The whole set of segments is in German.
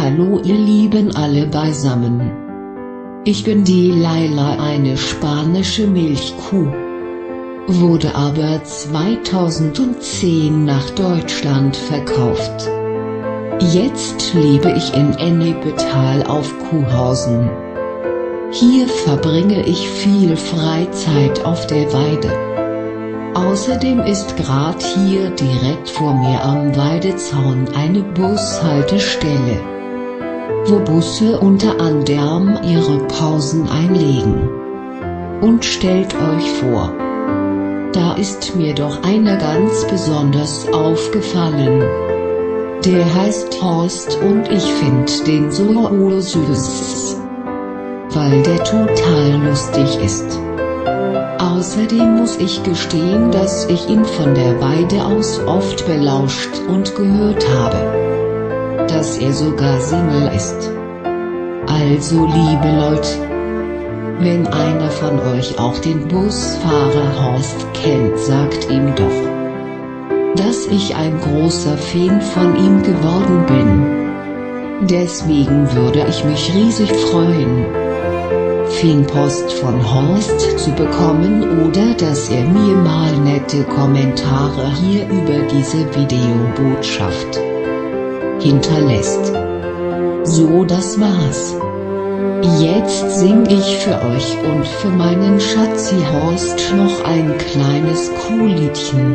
Hallo ihr Lieben alle beisammen. Ich bin die Laila, eine spanische Milchkuh. Wurde aber 2010 nach Deutschland verkauft. Jetzt lebe ich in Ennepetal auf Kuhhausen. Hier verbringe ich viel Freizeit auf der Weide. Außerdem ist grad hier direkt vor mir am Weidezaun eine Bushaltestelle, wo Busse unter anderem ihre Pausen einlegen. Und stellt euch vor, da ist mir doch einer ganz besonders aufgefallen. Der heißt Horst und ich find den so süß, weil der total lustig ist. Außerdem muss ich gestehen, dass ich ihn von der Weide aus oft belauscht und gehört habe, dass er sogar Single ist. Also liebe Leute, wenn einer von euch auch den Busfahrer Horst kennt, sagt ihm doch, dass ich ein großer Fan von ihm geworden bin. Deswegen würde ich mich riesig freuen, Fanpost von Horst zu bekommen oder dass er mir mal nette Kommentare hier über diese Videobotschaft hinterlässt. So, das war's. Jetzt sing ich für euch und für meinen Schatzi Horst noch ein kleines Kuhliedchen.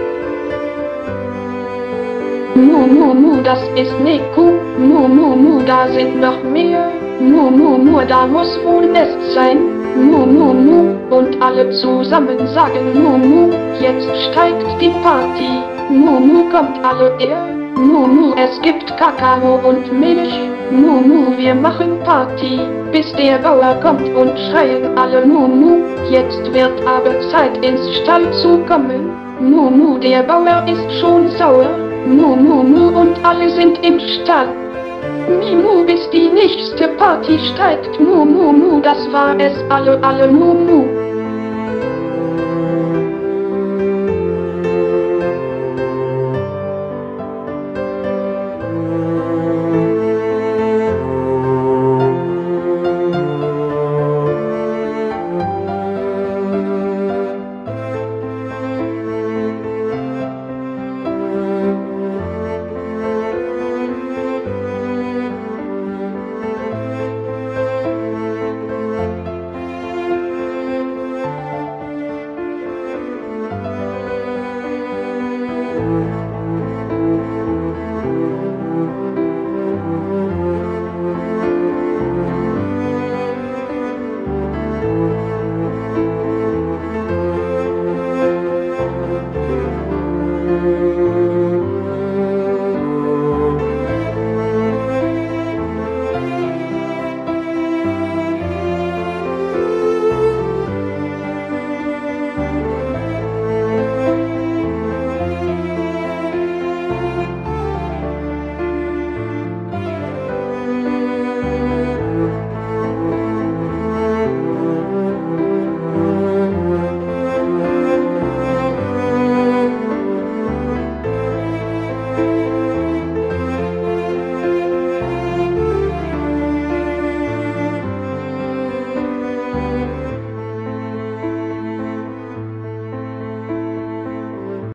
Mu mu mu, das ist ne Kuh. Mu mu mu, da sind noch mehr. Mu mu mu, da muss wohl Nest sein. Mu mu mu, und alle zusammen sagen mu mu. Jetzt steigt die Party. Mu mu, kommt alle her. Mu mu, es gibt Kakao und Milch. Mu mu, wir machen Party, bis der Bauer kommt und schreien alle mu mu. Jetzt wird aber Zeit ins Stall zu kommen. Mu mu, der Bauer ist schon sauer. Mu mu mu, und alle sind im Stall. Mimu, bis die nächste Party steigt. Mu mu mu, das war es alle mu mu.